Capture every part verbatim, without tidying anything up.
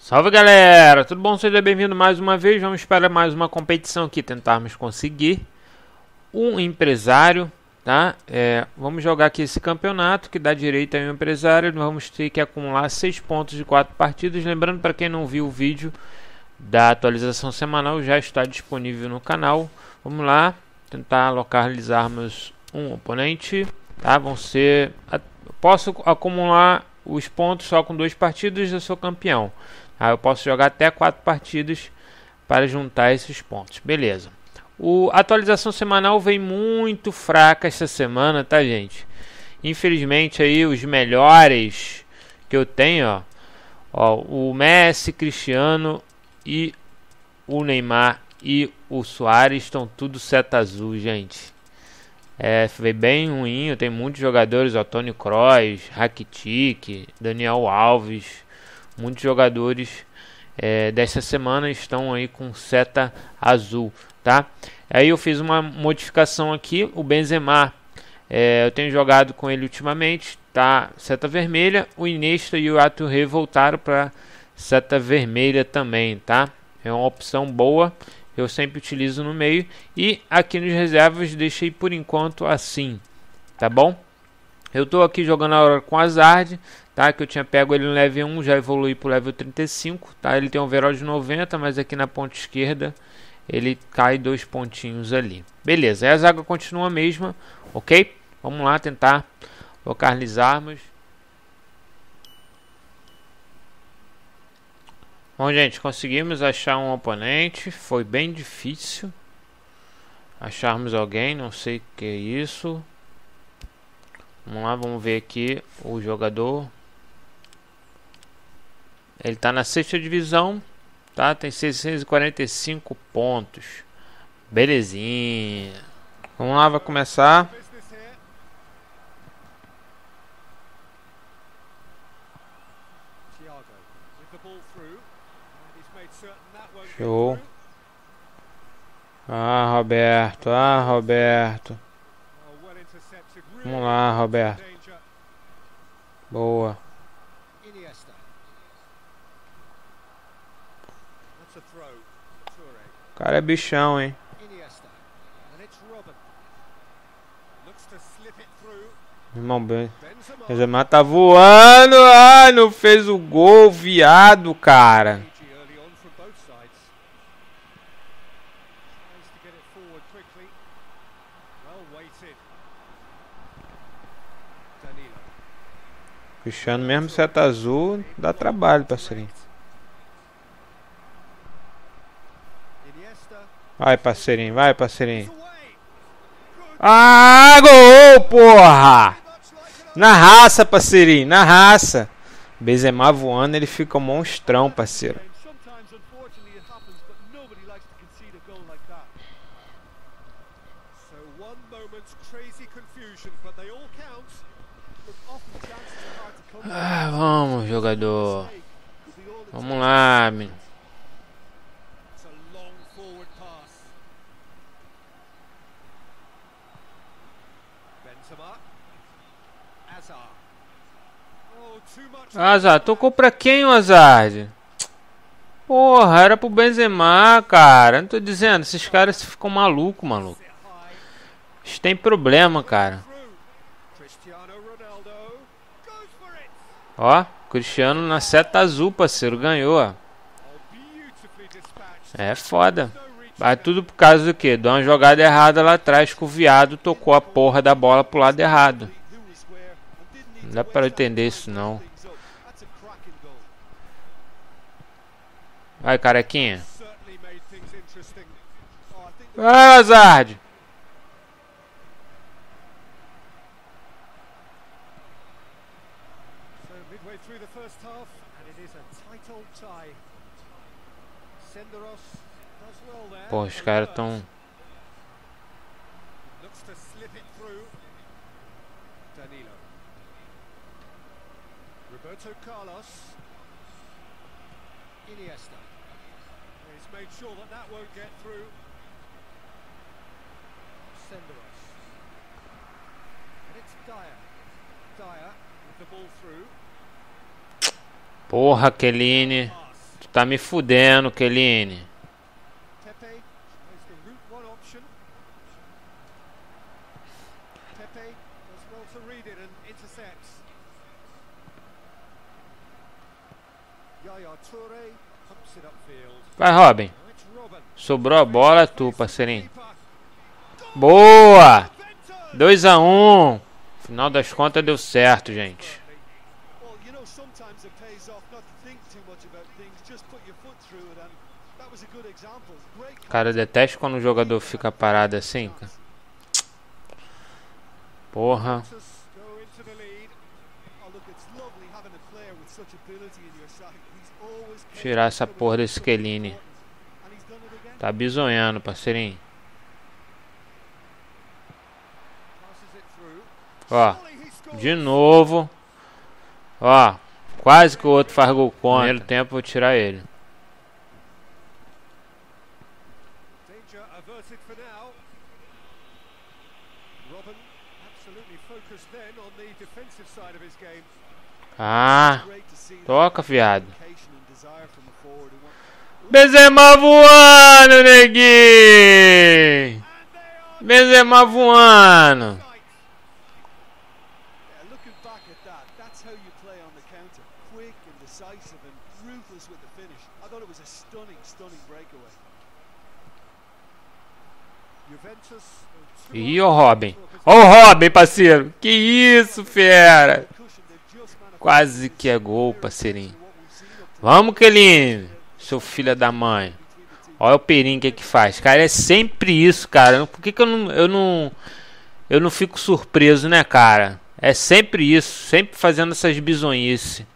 Salve galera, tudo bom? Seja bem-vindo mais uma vez. Vamos para mais uma competição aqui, tentarmos conseguir um empresário, tá? É, vamos jogar aqui esse campeonato que dá direito a um empresário. Vamos ter que acumular seis pontos de quatro partidas. Lembrando, para quem não viu o vídeo da atualização semanal, já está disponível no canal. Vamos lá, tentar localizarmos um oponente, tá? Vão ser, posso acumular os pontos só com duas partidas, eu sou campeão. Ah, eu posso jogar até quatro partidas para juntar esses pontos. Beleza. O, a atualização semanal vem muito fraca essa semana, tá, gente? Infelizmente aí os melhores que eu tenho, ó, ó, o Messi, Cristiano e o Neymar e o Suárez estão tudo seta azul, gente. É, foi bem ruim. Eu tenho muitos jogadores, ó, Toni Kroos, Rakitic, Daniel Alves. Muitos jogadores é, dessa semana estão aí com seta azul, tá? Aí eu fiz uma modificação aqui. O Benzema, é, eu tenho jogado com ele ultimamente, tá? Seta vermelha. O Iniesta e o Atouré voltaram para seta vermelha também, tá? É uma opção boa. Eu sempre utilizo no meio. E aqui nos reservas deixei por enquanto assim, tá bom? Eu tô aqui jogando agora com Hazard, tá? Que eu tinha pego ele no level um, já evolui pro level trinta e cinco, tá? Ele tem um overall de noventa, mas aqui na ponta esquerda ele cai dois pontinhos ali. Beleza, aí a zaga continua a mesma, ok? Vamos lá tentar localizarmos. Bom, gente, conseguimos achar um oponente. Foi bem difícil acharmos alguém, não sei o que é isso. Vamos lá, vamos ver aqui o jogador. Ele está na sexta divisão, tá? Tem seiscentos e quarenta e cinco pontos. Belezinha. Vamos lá, vai começar. Show. Ah, Roberto. Ah, Roberto. Vamos lá, Roberto. Boa. O cara é bichão, hein? Irmão, bem. Benzema tá voando. Ai, não fez o gol, viado, cara. Cristiano mesmo seta azul, dá trabalho, parceirinho. Vai, parceirinho, vai, parceirinho. Ah, gol, porra! Na raça, parceirinho, na raça. Benzema voando, ele fica um monstrão, parceiro. Ah, vamos, jogador. Vamos lá, menino. Hazard, tocou pra quem o Hazard? Porra, era pro Benzema, cara. Não tô dizendo, esses caras ficam malucos, maluco. Eles têm problema, cara. Ó, Cristiano na seta azul, parceiro, ganhou, ó. É foda. Vai tudo por causa do quê? Deu uma jogada errada lá atrás que o viado tocou a porra da bola pro lado errado. Não dá pra entender isso, não. Vai, carequinha. Vai, Hazard. Pô, os caras tão... Roberto Carlos. Iniesta. He's made sure that that won't get through. Senderos. And it's Dyer. Dyer with the ball through. Porra, Chiellini. tá me fudendo, Chiellini. Vai, Robin. Sobrou a bola, tu, parceirinho. Boa! dois a um. Final das contas deu certo, gente. Cara, eu detesto quando o jogador fica parado assim. Porra. Tirar essa porra desse Chiellini. Tá bizonhando, parceirinho. Ó, de novo. Ó, quase que o outro faz gol contra. No primeiro tempo vou tirar ele. Ah, toca, viado. Benzema voando, neguinho. Benzema voando. Ih, ó o Robin. Ó o Robin, parceiro. Que isso, fera. Quase que é gol, parceirinho. Vamos, Chiellini. Seu filho da mãe. Olha o Perinho que que faz. Cara, é sempre isso, cara. Por que que eu não, eu não, eu não fico surpreso, né, cara? É sempre isso. Sempre fazendo essas bizonhices.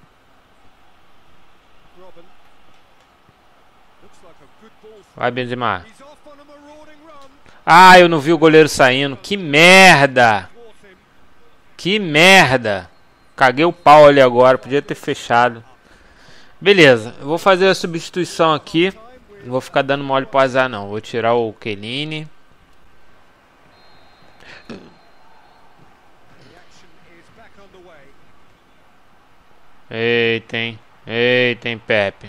Vai, Benzema. Ah, eu não vi o goleiro saindo. Que merda. Que merda. Caguei o pau ali agora. Podia ter fechado. Beleza. Eu vou fazer a substituição aqui. Não vou ficar dando mole pro azar, não. Vou tirar o Chiellini. Eita, hein. Eita, hein, Pepe.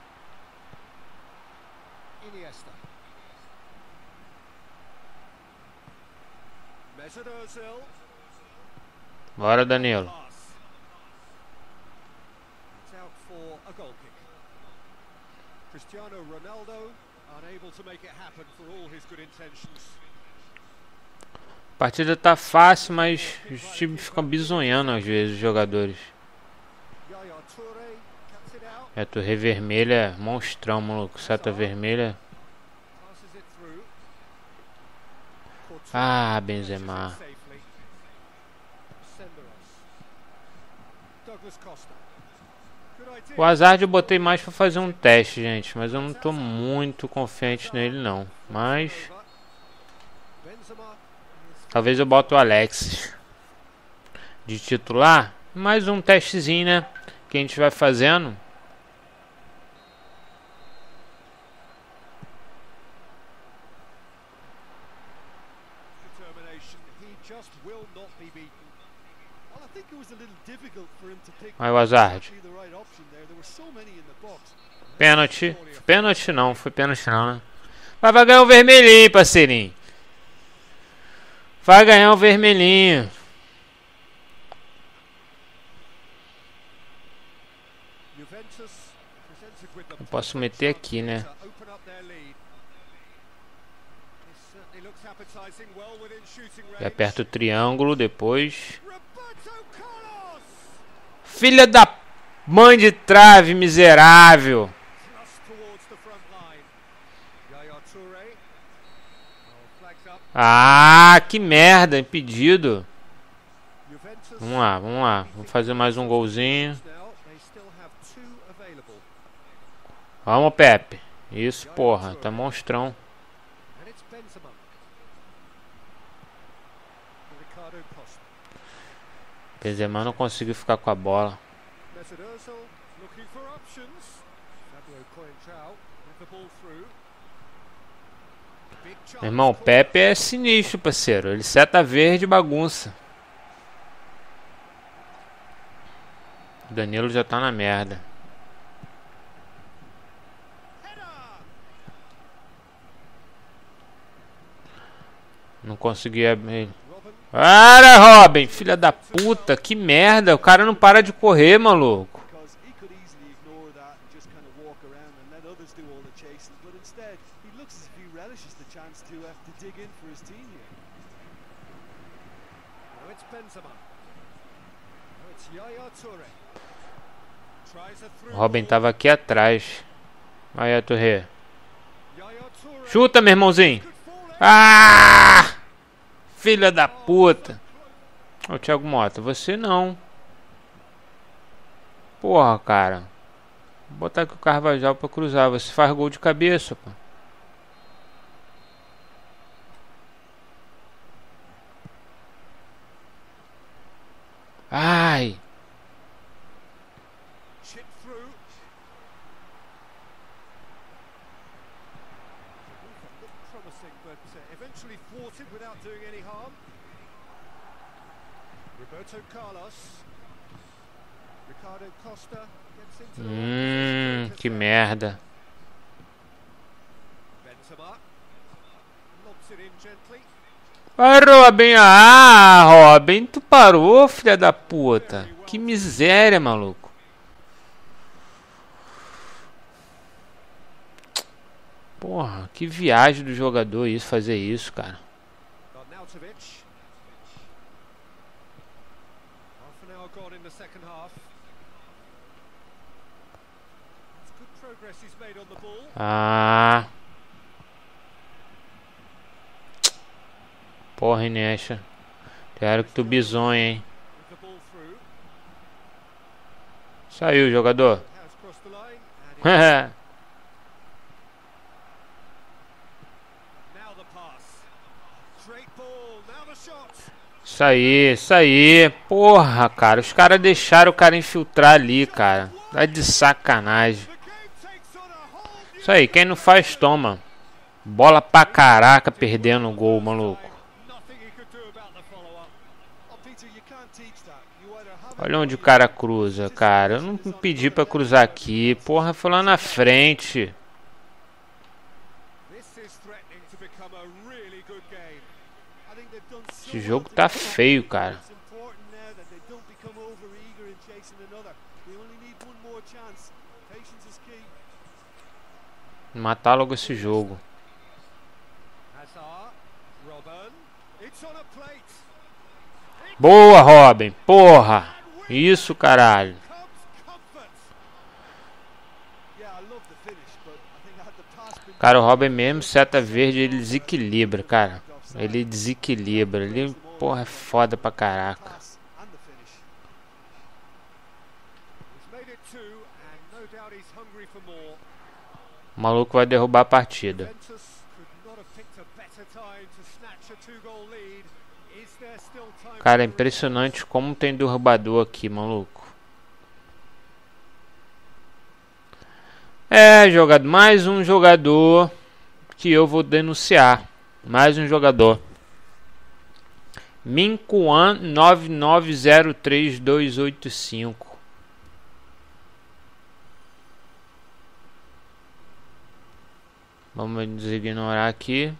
Bora, Danilo. A partida tá fácil, mas os times ficam bizonhando às vezes, os jogadores. É, torre vermelha é monstrão, maluco. Seta vermelha. Ah, Benzema. O Hazard eu botei mais pra fazer um teste, gente. Mas eu não tô muito confiante nele, não. Mas... talvez eu bote o Alexis de titular. Mais um testezinho, né? Que a gente vai fazendo. Aí o Hazard. Pênalti. Pênalti não, foi pênalti não, né? Mas vai ganhar o vermelhinho, parceirinho. Vai ganhar o vermelhinho. Eu posso meter aqui, né? E aperta o triângulo depois. Filha da mãe de trave, miserável. Ah, que merda, impedido. Vamos lá, vamos lá. Vamos fazer mais um golzinho. Vamos, Pepe. Isso, porra, tá monstrão. Benzema não conseguiu ficar com a bola. Meu irmão, o Pepe é sinistro, parceiro. Ele seta verde e bagunça. O Danilo já tá na merda. Não consegui abrir. Para, Robin, filha da puta, que merda, o cara não para de correr, maluco. O Robin tava aqui atrás. Aí a Torre. Chuta, meu irmãozinho. Ah! Filha da puta. Ô, Thiago Mota, você não. Porra, cara. Vou botar aqui o Carvajal pra cruzar. Você faz gol de cabeça, pô. Ai. Hum, que merda. Vai, Robin. Ah, Robin, tu parou, filha da puta. Que miséria, maluco. Porra, que viagem do jogador isso, fazer isso, cara. Ah. Porra, Inesha. Quero que tu bizonha, hein. Saiu, jogador. Isso aí, isso aí. Porra, cara. Os caras deixaram o cara infiltrar ali, cara. Tá de sacanagem. Isso aí, quem não faz, toma. Bola pra caraca, perdendo o gol, maluco. Olha onde o cara cruza, cara. Eu não pedi pra cruzar aqui. Porra, foi lá na frente. Esse jogo tá feio, cara. Matar logo esse jogo. Boa, Robin. Porra. Isso, caralho. Cara, o Robin mesmo, seta verde, ele desequilibra, cara. Ele desequilibra. Ele, porra, é foda pra caraca. O maluco vai derrubar a partida. Cara, é impressionante como tem derrubador aqui, maluco. É, jogador, mais um jogador que eu vou denunciar. Mais um jogador. Minkuan nove nove zero três dois oito cinco. Vamos ignorar aqui.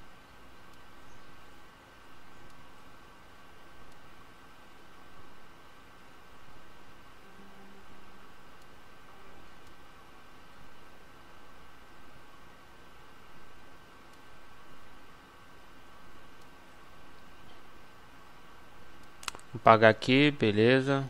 Vou pagar aqui, beleza.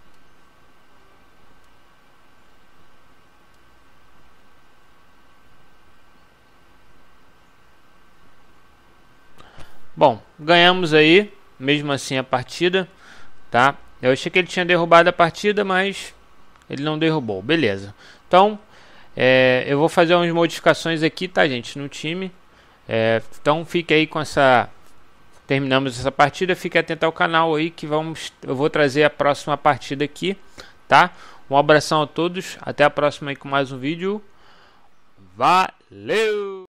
Bom, ganhamos aí, mesmo assim, a partida, tá? Eu achei que ele tinha derrubado a partida, mas ele não derrubou, beleza. Então, é, eu vou fazer umas modificações aqui, tá, gente, no time. É, então, fique aí com essa... Terminamos essa partida, fique atento ao canal aí que vamos, eu vou trazer a próxima partida aqui, tá? Um abração a todos, até a próxima aí com mais um vídeo. Valeu!